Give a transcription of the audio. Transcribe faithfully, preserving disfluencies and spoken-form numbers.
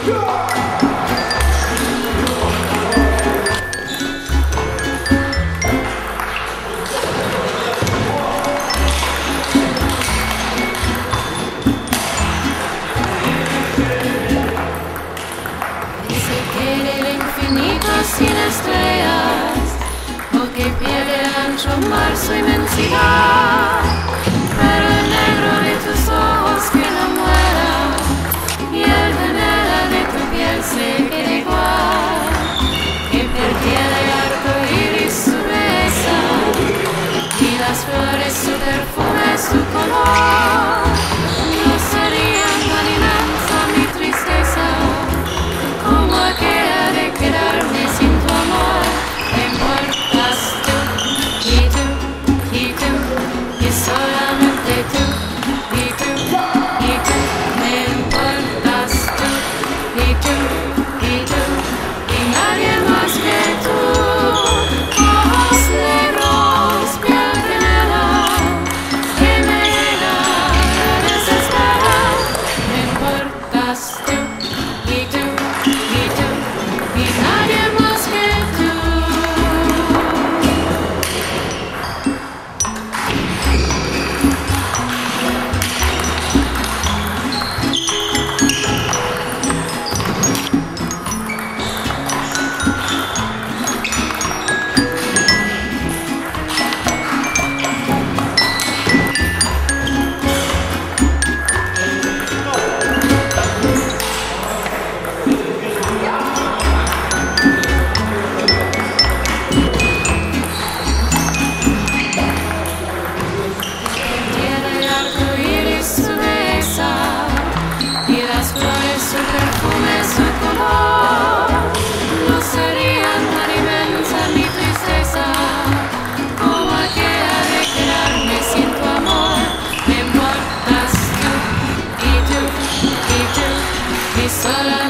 Sin estrellas, o que pierde el ancho mar su inmensidad, pero el negro de tus ojos que no muera, y el canela de tu piel se quede igual, que perdiera el arco iris su belleza, y las flores su perfume, su color, no serían alianza mi tristeza, como aquella de quedarme sin tu amor. Me importas tú, y tú, y tú, y solamente tú, y tú, y tú. Me importas tú, y tú, y tú, y nadie más que tú. Ojos negros, piel canela, que me llega a desesperar. Me importas tú, y tú, y tú, y nadie más que tú. Su perfume, su color, no serían tan inmensa mi tristeza, como aquella de quedarme sin tu amor. Me importas tú, y tú, y tú, y sola.